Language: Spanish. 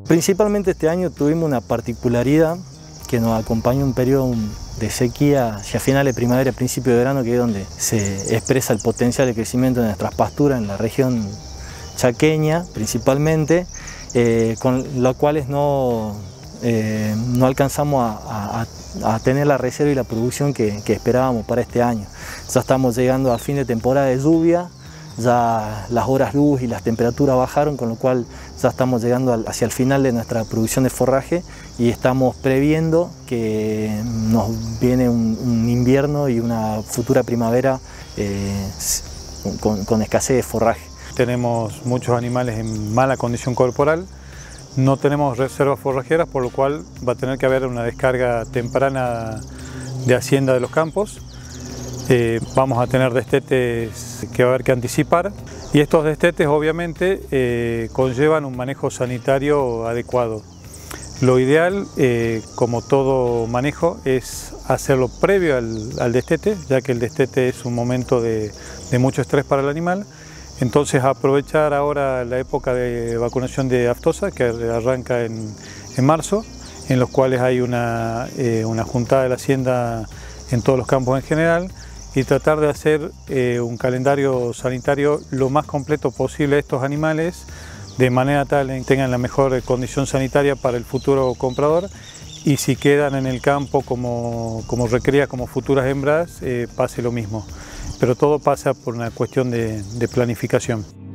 Principalmente este año tuvimos una particularidad que nos acompañó un periodo de sequía hacia finales de primavera, principio de verano, que es donde se expresa el potencial de crecimiento de nuestras pasturas en la región chaqueña principalmente, con lo cuales no alcanzamos a tener la reserva y la producción que esperábamos para este año. Ya estamos llegando a fin de temporada de lluvia, ya las horas luz y las temperaturas bajaron, con lo cual ya estamos llegando hacia el final de nuestra producción de forraje y estamos previendo que nos viene un invierno y una futura primavera con escasez de forraje. Tenemos muchos animales en mala condición corporal, no tenemos reservas forrajeras, por lo cual va a tener que haber una descarga temprana de hacienda de los campos. Vamos a tener destetes que va a haber que anticipar y estos destetes obviamente conllevan un manejo sanitario adecuado. Lo ideal, como todo manejo, es hacerlo previo al destete, ya que el destete es un momento de mucho estrés para el animal. Entonces aprovechar ahora la época de vacunación de aftosa, que arranca en marzo, en los cuales hay una juntada de la hacienda en todos los campos en general, y tratar de hacer un calendario sanitario lo más completo posible a estos animales, de manera tal que tengan la mejor condición sanitaria para el futuro comprador, y si quedan en el campo como recría, como futuras hembras, pase lo mismo. Pero todo pasa por una cuestión de planificación.